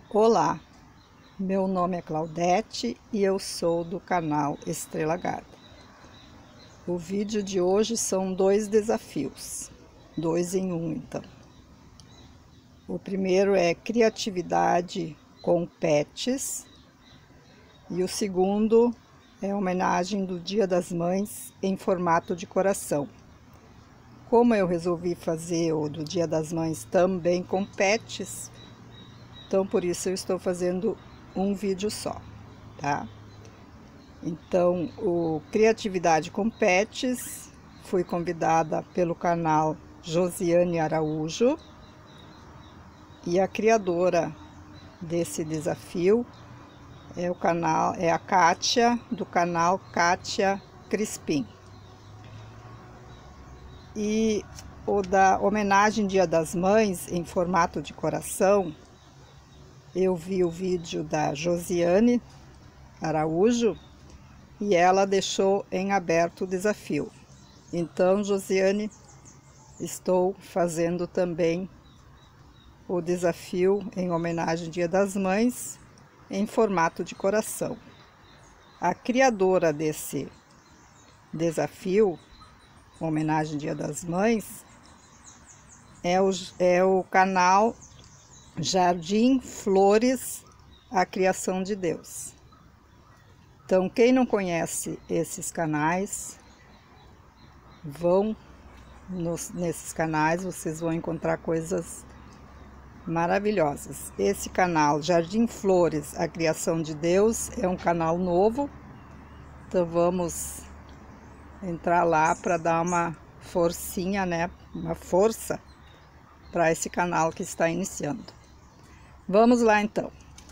Olá, meu nome é Claudete e eu sou do canal Estrela Garden. O vídeo de hoje são dois desafios, dois em um então. O primeiro é criatividade com pets e o segundo é homenagem do Dia das Mães em formato de coração. Como eu resolvi fazer o do Dia das Mães também com pets, então por isso eu estou fazendo um vídeo só, tá? Então, o Criatividade com Pets, fui convidada pelo canal Josiane Araújo e a criadora desse desafio é a Kátia, do canal Kátia Crispim. E o da homenagem Dia das Mães em formato de coração, eu vi o vídeo da Josiane Araújo e ela deixou em aberto o desafio. Então, Josiane, estou fazendo também o desafio em homenagem ao Dia das Mães em formato de coração. A criadora desse desafio, homenagem ao Dia das Mães, é o canal Jardim Flores, a Criação de Deus. Então, quem não conhece esses canais, vão nesses canais, vocês vão encontrar coisas maravilhosas. Esse canal, Jardim Flores, a Criação de Deus, é um canal novo. Então, vamos entrar lá para dar uma forcinha, né? Uma força para esse canal que está iniciando. Vamos lá, então.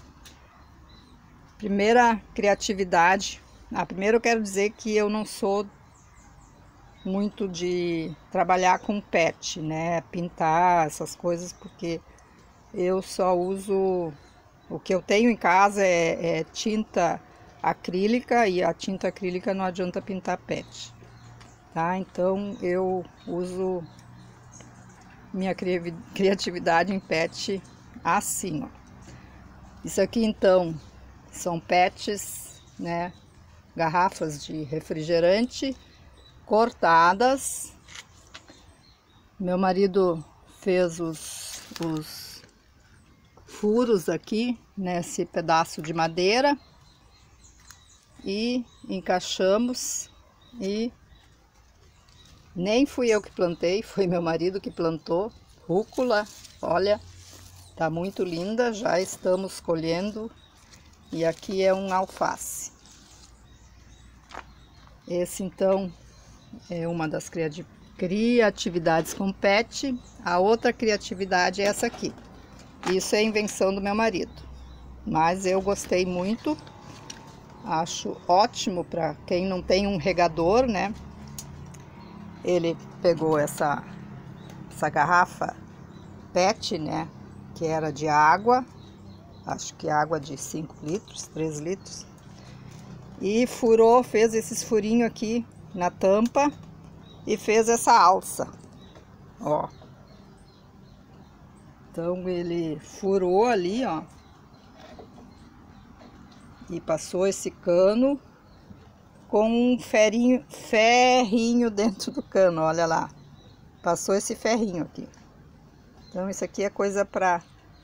Primeira criatividade. Primeiro eu quero dizer que eu não sou muito de trabalhar com pet, né? Pintar essas coisas, porque eu só uso... O que eu tenho em casa é tinta acrílica, e a tinta acrílica não adianta pintar pet, tá? Então eu uso minha criatividade em pet assim, ó. Isso aqui então são pets, né? Garrafas de refrigerante cortadas. Meu marido fez os furos aqui nesse pedaço de madeira e encaixamos, e nem fui eu que plantei, foi meu marido que plantou. Rúcula, olha, tá muito linda, já estamos colhendo. E aqui é um alface. Esse então é uma das criatividades com pet. A outra criatividade é essa aqui. Isso é invenção do meu marido, mas eu gostei muito. Acho ótimo para quem não tem um regador, né? Ele pegou essa garrafa pet, né? Que era de água. Acho que água de 5 litros, 3 litros. E furou, fez esses furinhos aqui na tampa e fez essa alça, ó. Então ele furou ali, ó, e passou esse cano com um ferrinho dentro do cano, olha lá. Passou esse ferrinho aqui. Então isso aqui é coisa para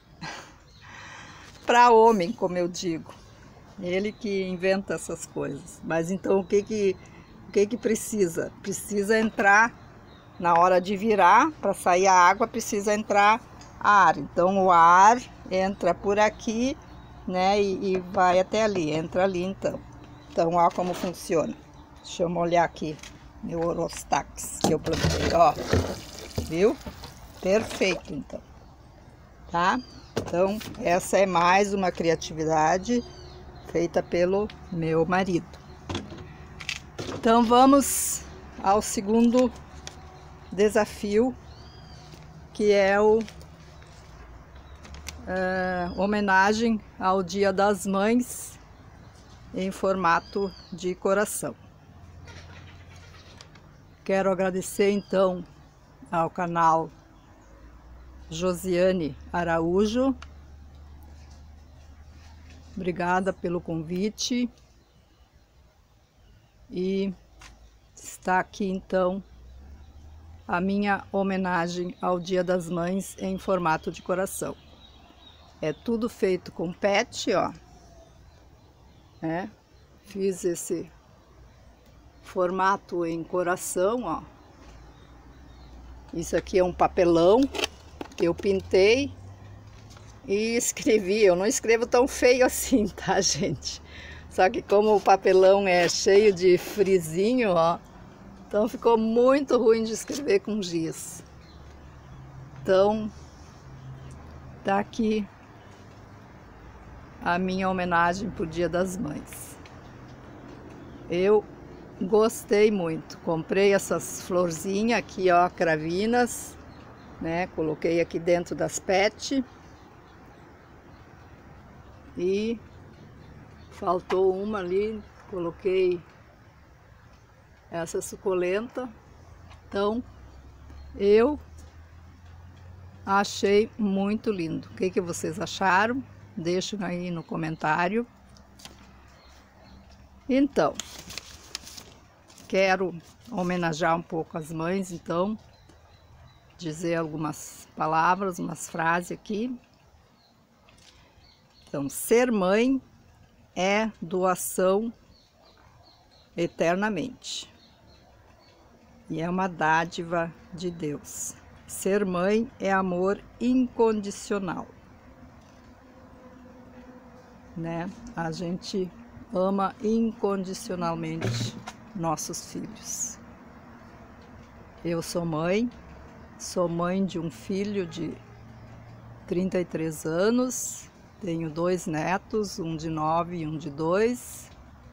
homem, como eu digo. Ele que inventa essas coisas. Mas então o que precisa? Precisa entrar na hora de virar, para sair a água, precisa entrar ar. Então o ar entra por aqui, né, e vai até ali, entra ali então. Então olha como funciona. Deixa eu molhar aqui meu Orostax que eu plantei, ó. Viu? Perfeito então. Tá? Então, essa é mais uma criatividade feita pelo meu marido. Então, vamos ao segundo desafio, que é homenagem ao Dia das Mães em formato de coração. Quero agradecer, então, ao canal Josiane Araújo Obrigada pelo convite. E está aqui então a minha homenagem ao Dia das Mães em formato de coração. É tudo feito com PET, ó. Fiz esse formato em coração, ó. Isso aqui é um papelão que eu pintei e escrevi. Eu não escrevo tão feio assim, tá, gente? Só que como o papelão é cheio de frisinho, ó, então ficou muito ruim de escrever com giz. Então, tá aqui a minha homenagem pro Dia das Mães. Eu gostei muito. Comprei essas florzinhas aqui, ó, cravinas, né? Coloquei aqui dentro das PET. E faltou uma ali, coloquei essa suculenta. Então, eu achei muito lindo. O que vocês acharam? Deixem aí no comentário. Então, quero homenagear um pouco as mães, então, dizer algumas palavras, umas frases aqui. Então, ser mãe é doação eternamente. E é uma dádiva de Deus. Ser mãe é amor incondicional, né? A gente ama incondicionalmente nossos filhos. Eu sou mãe de um filho de 33 anos, tenho 2 netos, um de 9 e um de 2.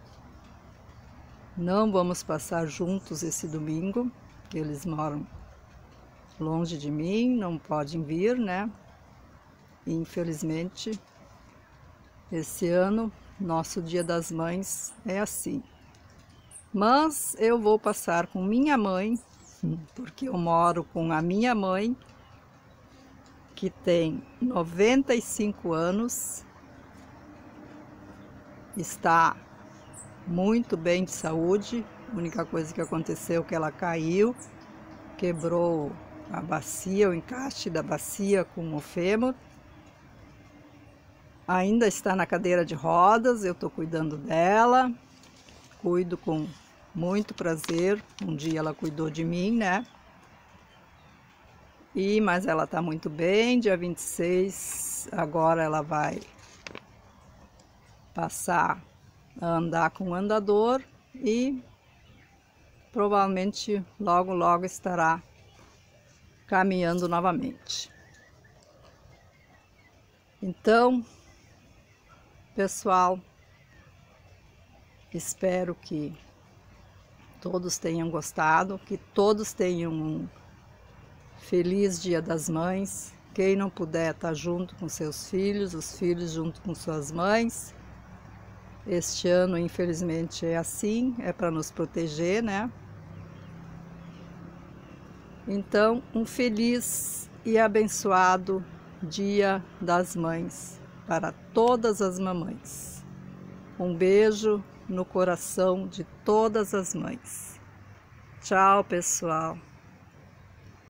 Não vamos passar juntos esse domingo, porque eles moram longe de mim, não podem vir, né? E, infelizmente, esse ano, nosso Dia das Mães é assim. Mas eu vou passar com minha mãe, porque eu moro com a minha mãe, que tem 95 anos, está muito bem de saúde. A única coisa que aconteceu é que ela caiu, quebrou a bacia, o encaixe da bacia com o fêmur. Ainda está na cadeira de rodas, eu estou cuidando dela, cuido com muito prazer. Um dia ela cuidou de mim, né? Mas ela está muito bem. Dia 26, agora ela vai passar a andar com o andador e provavelmente logo logo estará caminhando novamente. Então, pessoal, espero que todos tenham gostado, que todos tenham um feliz Dia das Mães. Quem não puder estar junto com seus filhos, os filhos junto com suas mães. Este ano, infelizmente, é assim, é para nos proteger, né? Então, um feliz e abençoado Dia das Mães para todas as mamães. Um beijo no coração de todas as mães. Tchau, pessoal.